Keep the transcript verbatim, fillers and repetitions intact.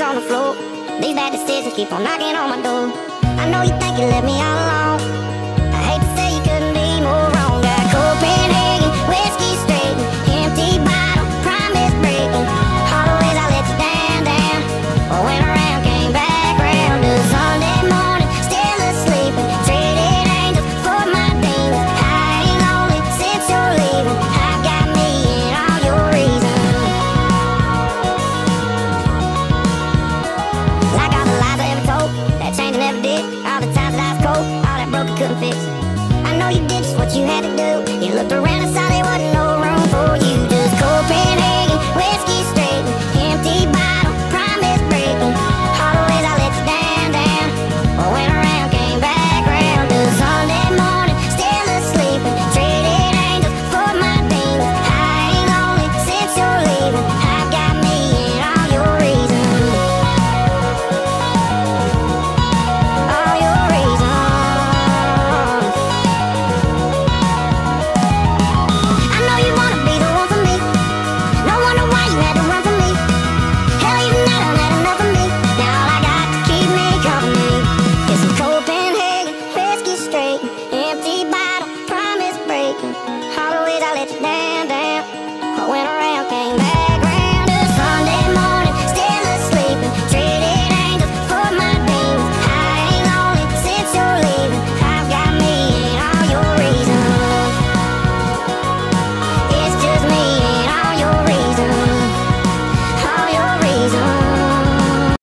on the floor. These bad decisions keep on knocking on my door. I know you think you left me all alone,